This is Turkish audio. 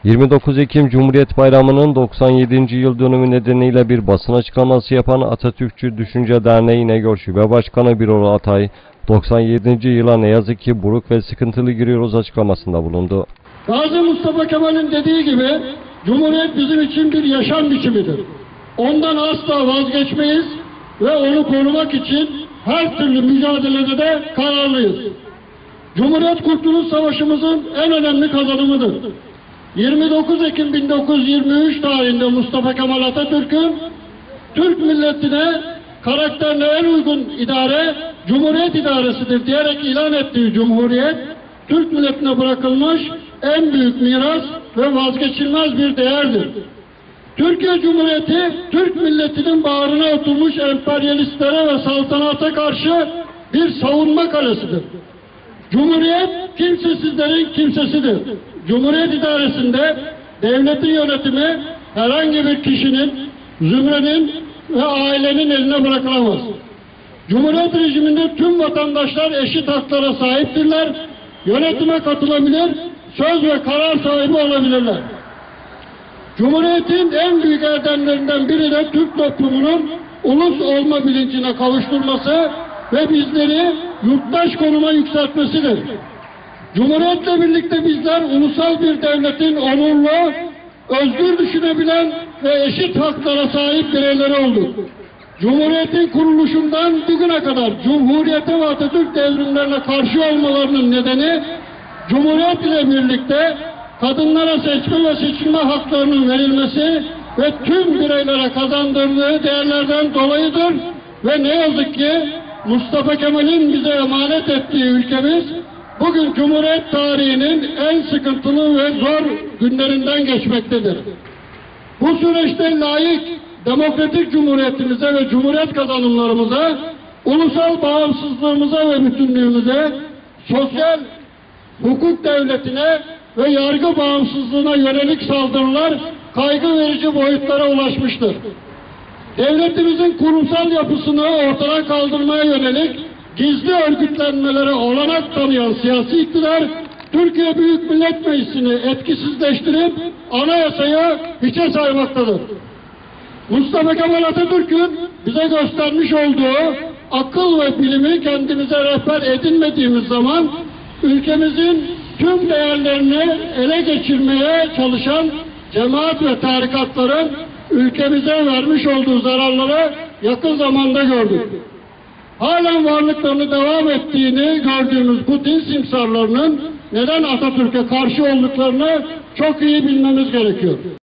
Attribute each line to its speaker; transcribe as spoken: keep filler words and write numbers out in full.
Speaker 1: yirmi dokuz Ekim Cumhuriyet Bayramı'nın doksan yedinci yıl dönümü nedeniyle bir basın açıklaması yapan Atatürkçü Düşünce Derneği İnegöl Şube Başkanı Birol Atay, doksan yedinci yıla ne yazık ki buruk ve sıkıntılı giriyoruz açıklamasında bulundu.
Speaker 2: Gazi Mustafa Kemal'in dediği gibi Cumhuriyet bizim için bir yaşam biçimidir. Ondan asla vazgeçmeyiz ve onu korumak için her türlü mücadelede de kararlıyız. Cumhuriyet Kurtuluş Savaşımızın en önemli kazanımıdır. yirmi dokuz Ekim bin dokuz yüz yirmi üç tarihinde Mustafa Kemal Atatürk'ün Türk milletine karakterine en uygun idare Cumhuriyet idaresidir diyerek ilan ettiği Cumhuriyet, Türk milletine bırakılmış en büyük miras ve vazgeçilmez bir değerdir. Türkiye Cumhuriyeti, Türk milletinin bağrına oturmuş emperyalistlere ve saltanata karşı bir savunma kalesidir. Cumhuriyet, kimsesizlerin kimsesidir. Cumhuriyet idaresinde devletin yönetimi herhangi bir kişinin, zümrenin ve ailenin eline bırakılamaz. Cumhuriyet rejiminde tüm vatandaşlar eşit haklara sahiptirler, yönetime katılabilir, söz ve karar sahibi olabilirler. Cumhuriyetin en büyük erdemlerinden biri de Türk toplumunun ulus olma bilincine kavuşturması ve bizleri yurttaş konuma yükseltmesidir. Cumhuriyetle birlikte bizler ulusal bir devletin onurlu, özgür düşünebilen ve eşit haklara sahip bireyleri olduk. Cumhuriyetin kuruluşundan bugüne kadar Cumhuriyete ve Atatürk devrimlerine karşı olmalarının nedeni, Cumhuriyet ile birlikte kadınlara seçme ve seçilme haklarının verilmesi ve tüm bireylere kazandırdığı değerlerden dolayıdır ve ne yazık ki Mustafa Kemal'in bize emanet ettiği ülkemiz bugün Cumhuriyet tarihinin en sıkıntılı ve zor günlerinden geçmektedir. Bu süreçte layık, demokratik cumhuriyetimize ve cumhuriyet kazanımlarımıza, ulusal bağımsızlığımıza ve bütünlüğümüze, sosyal hukuk devletine ve yargı bağımsızlığına yönelik saldırılar kaygı verici boyutlara ulaşmıştır. Devletimizin kurumsal yapısını ortadan kaldırmaya yönelik gizli örgütlenmelere olanak tanıyan siyasi iktidar, Türkiye Büyük Millet Meclisi'ni etkisizleştirip anayasayı hiçe saymaktadır. Mustafa Kemal Atatürk'ün bize göstermiş olduğu akıl ve bilimi kendimize rehber edinmediğimiz zaman ülkemizin tüm değerlerini ele geçirmeye çalışan cemaat ve tarikatların ülkemize vermiş olduğu zararları yakın zamanda gördük. Halen varlıklarını devam ettiğini gördüğümüz bu din simsarlarının neden Atatürk'e karşı olduklarını çok iyi bilmemiz gerekiyor.